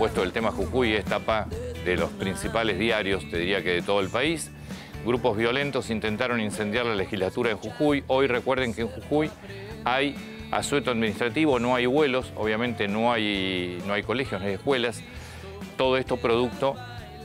supuesto, el tema Jujuy es tapa de los principales diarios, te diría que de todo el país. Grupos violentos intentaron incendiar la legislatura en Jujuy. Hoy recuerden que en Jujuy hay asueto administrativo, no hay vuelos, obviamente no hay colegios, no hay escuelas. Todo esto producto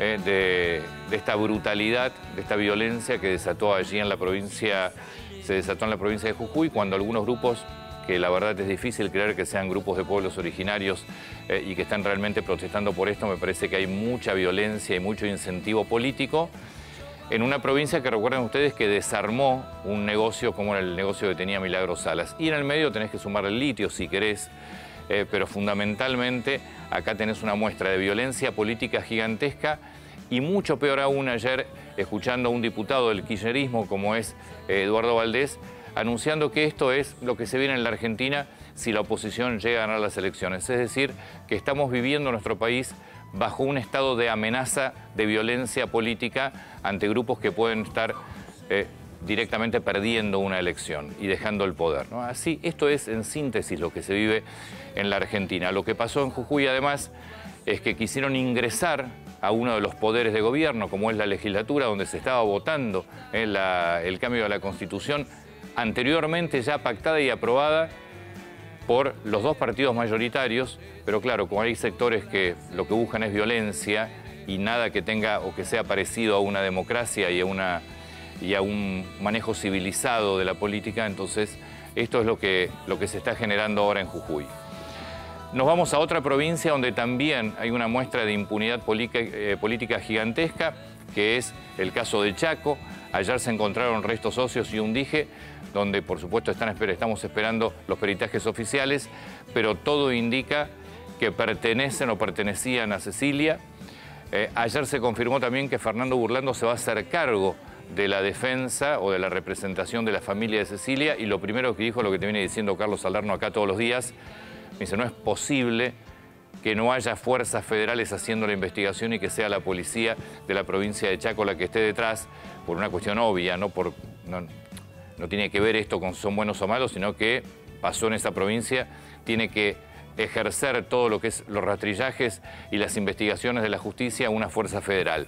de esta brutalidad, de esta violencia que desató allí en la provincia, se desató en la provincia de Jujuy, cuando algunos grupos, que la verdad es difícil creer que sean grupos de pueblos originarios y que están realmente protestando por esto, me parece que hay mucha violencia y mucho incentivo político en una provincia que recuerden ustedes que desarmó un negocio como el negocio que tenía Milagros Salas. Y en el medio tenés que sumar el litio si querés, pero fundamentalmente acá tenés una muestra de violencia política gigantesca y mucho peor aún ayer escuchando a un diputado del kirchnerismo como es Eduardo Valdés, anunciando que esto es lo que se viene en la Argentina si la oposición llega a ganar las elecciones. Es decir, que estamos viviendo en nuestro país bajo un estado de amenaza, de violencia política ante grupos que pueden estar directamente perdiendo una elección y dejando el poder, ¿no? Así, esto es en síntesis lo que se vive en la Argentina. Lo que pasó en Jujuy, además, es que quisieron ingresar a uno de los poderes de gobierno, como es la legislatura, donde se estaba votando el cambio de la Constitución, anteriormente ya pactada y aprobada por los dos partidos mayoritarios, pero claro, como hay sectores que lo que buscan es violencia y nada que tenga o que sea parecido a una democracia y a un manejo civilizado de la política, entonces esto es lo que se está generando ahora en Jujuy. Nos vamos a otra provincia donde también hay una muestra de impunidad política gigantesca, que es el caso de Chaco. Ayer se encontraron restos óseos y un dije, donde por supuesto estamos esperando los peritajes oficiales, pero todo indica que pertenecen o pertenecían a Cecilia. Ayer se confirmó también que Fernando Burlando se va a hacer cargo de la defensa o de la representación de la familia de Cecilia, y lo primero que dijo, lo que te viene diciendo Carlos Salerno acá todos los días, me dice, no es posible que no haya fuerzas federales haciendo la investigación y que sea la policía de la provincia de Chaco la que esté detrás, por una cuestión obvia, no tiene que ver esto con son buenos o malos, sino que pasó en esa provincia, tiene que ejercer todo lo que es los rastrillajes y las investigaciones de la justicia una fuerza federal.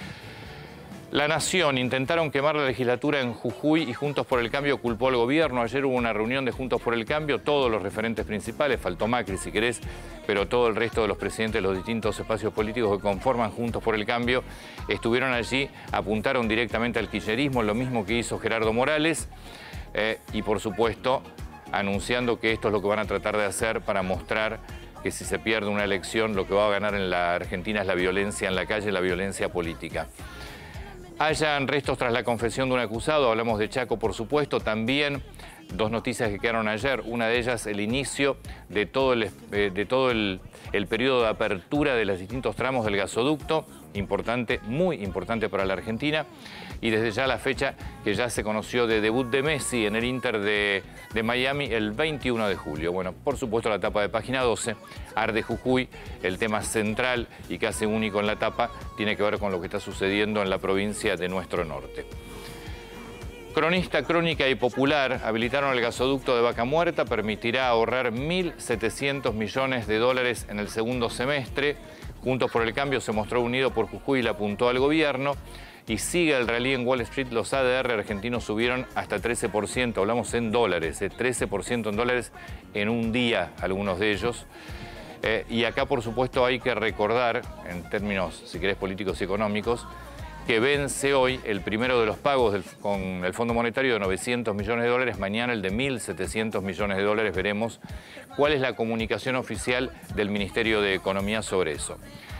La Nación, intentaron quemar la legislatura en Jujuy y Juntos por el Cambio culpó al gobierno. Ayer hubo una reunión de Juntos por el Cambio, todos los referentes principales, faltó Macri si querés, pero todo el resto de los presidentes de los distintos espacios políticos que conforman Juntos por el Cambio estuvieron allí, apuntaron directamente al kirchnerismo, lo mismo que hizo Gerardo Morales, y por supuesto anunciando que esto es lo que van a tratar de hacer para mostrar que si se pierde una elección lo que va a ganar en la Argentina es la violencia en la calle, la violencia política. Hayan restos tras la confesión de un acusado, hablamos de Chaco por supuesto, también dos noticias que quedaron ayer, una de ellas el inicio de todo el periodo de apertura de los distintos tramos del gasoducto, importante, muy importante para la Argentina, y desde ya la fecha que ya se conoció de debut de Messi en el Inter de Miami el 21 de julio. Bueno, por supuesto la tapa de Página 12, arde Jujuy, el tema central y casi único en la tapa tiene que ver con lo que está sucediendo en la provincia de nuestro norte. Cronista, Crónica y Popular habilitaron el gasoducto de Vaca Muerta, permitirá ahorrar 1.700 millones de dólares en el segundo semestre. Juntos por el Cambio se mostró unido por Jujuy y le apuntó al gobierno. Y sigue el rally en Wall Street, los ADR argentinos subieron hasta 13%, hablamos en dólares, 13% en dólares en un día, algunos de ellos. Y acá, por supuesto, hay que recordar, en términos, si querés, políticos y económicos, que vence hoy el primero de los pagos con el Fondo Monetario de 900 millones de dólares, mañana el de 1.700 millones de dólares, veremos cuál es la comunicación oficial del Ministerio de Economía sobre eso.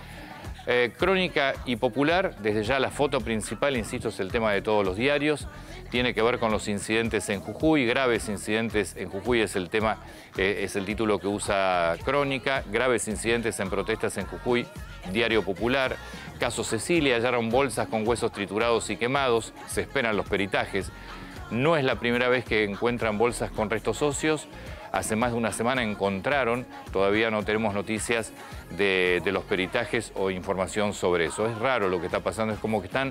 Crónica y Popular, desde ya la foto principal, insisto, es el tema de todos los diarios, tiene que ver con los incidentes en Jujuy, graves incidentes en Jujuy es el tema, es el título que usa Crónica, graves incidentes en protestas en Jujuy, Diario Popular, caso Cecilia, hallaron bolsas con huesos triturados y quemados, se esperan los peritajes, no es la primera vez que encuentran bolsas con restos óseos. Hace más de una semana encontraron, todavía no tenemos noticias de los peritajes o información sobre eso. Es raro lo que está pasando, es como que están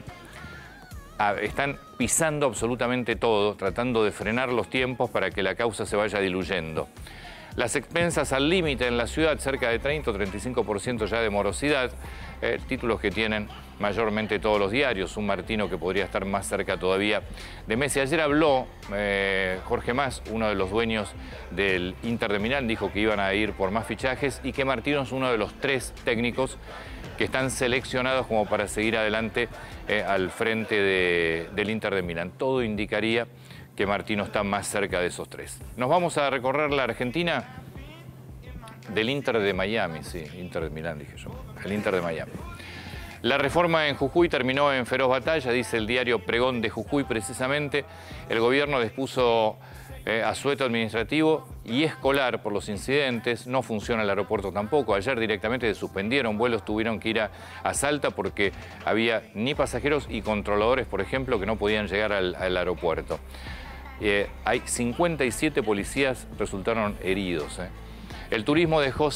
pisando absolutamente todo, tratando de frenar los tiempos para que la causa se vaya diluyendo. Las expensas al límite en la ciudad, cerca de 30 o 35% ya de morosidad, títulos que tienen mayormente todos los diarios. Un Martino que podría estar más cerca todavía de Messi. Ayer habló Jorge Mas, uno de los dueños del Inter de Milán, dijo que iban a ir por más fichajes y que Martino es uno de los 3 técnicos que están seleccionados como para seguir adelante al frente del Inter de Milán. Todo indicaría que Martino está más cerca de esos 3. Nos vamos a recorrer la Argentina del Inter de Miami, sí, Inter de Milán dije yo, el Inter de Miami. La reforma en Jujuy terminó en feroz batalla, dice el diario Pregón de Jujuy precisamente. El gobierno dispuso asueto administrativo y escolar por los incidentes. No funciona el aeropuerto tampoco. Ayer directamente se suspendieron vuelos, tuvieron que ir a Salta porque había ni pasajeros y controladores, por ejemplo, que no podían llegar al aeropuerto. Hay 57 policías resultaron heridos. El turismo dejó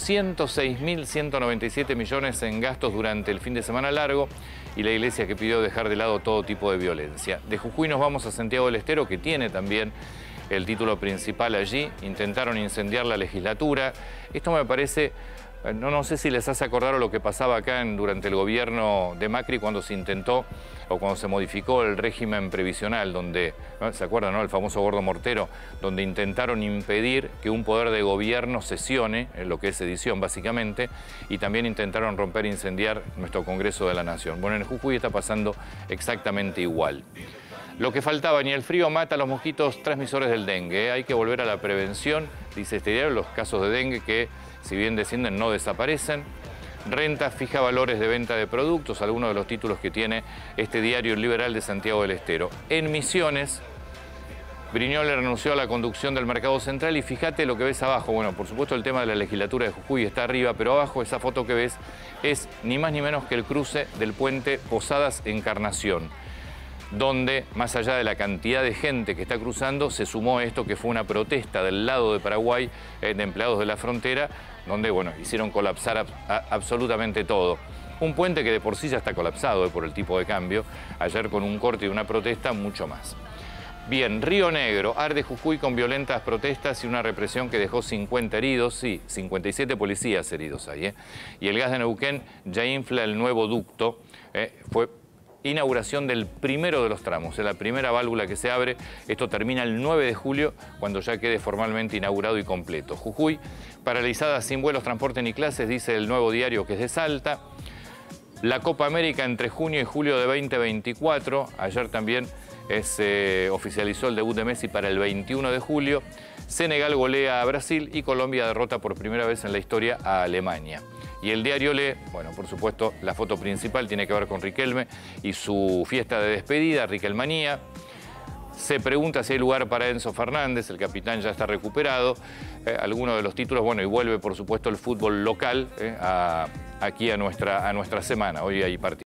106.197 millones en gastos durante el fin de semana largo y la iglesia que pidió dejar de lado todo tipo de violencia. De Jujuy nos vamos a Santiago del Estero, que tiene también el título principal allí. Intentaron incendiar la legislatura. Esto me parece, no sé si les hace acordar lo que pasaba acá durante el gobierno de Macri cuando se intentó o cuando se modificó el régimen previsional, donde, ¿se acuerdan, no? El famoso Gordo Mortero, donde intentaron impedir que un poder de gobierno sesione, en lo que es sedición básicamente, y también intentaron romper e incendiar nuestro Congreso de la Nación. Bueno, en Jujuy está pasando exactamente igual. Lo que faltaba, ni el frío mata a los mosquitos transmisores del dengue. Hay que volver a la prevención, dice este diario, los casos de dengue que, si bien descienden, no desaparecen. Renta fija valores de venta de productos, algunos de los títulos que tiene este diario Liberal de Santiago del Estero. En Misiones, Brignole renunció a la conducción del Mercado Central y fíjate lo que ves abajo. Bueno, por supuesto el tema de la legislatura de Jujuy está arriba, pero abajo esa foto que ves es ni más ni menos que el cruce del puente Posadas-Encarnación, donde, más allá de la cantidad de gente que está cruzando, se sumó esto que fue una protesta del lado de Paraguay de empleados de la frontera, donde, bueno, hicieron colapsar absolutamente todo. Un puente que de por sí ya está colapsado por el tipo de cambio, ayer con un corte y una protesta, mucho más. Bien, Río Negro, arde Jujuy con violentas protestas y una represión que dejó 50 heridos, sí, 57 policías heridos ahí, Y el gas de Neuquén ya infla el nuevo ducto, fue inauguración del primero de los tramos, es la primera válvula que se abre. Esto termina el 9 de julio, cuando ya quede formalmente inaugurado y completo. Jujuy, paralizada sin vuelos, transporte ni clases, dice el Nuevo Diario, que es de Salta. La Copa América entre junio y julio de 2024. Ayer también se oficializó el debut de Messi para el 21 de julio. Senegal golea a Brasil y Colombia derrota por primera vez en la historia a Alemania. Y el diario lee, bueno, por supuesto, la foto principal tiene que ver con Riquelme y su fiesta de despedida, Riquelmanía. Se pregunta si hay lugar para Enzo Fernández, el capitán ya está recuperado. Algunos de los títulos, bueno, y vuelve, por supuesto, el fútbol local aquí a nuestra semana. Hoy hay partido.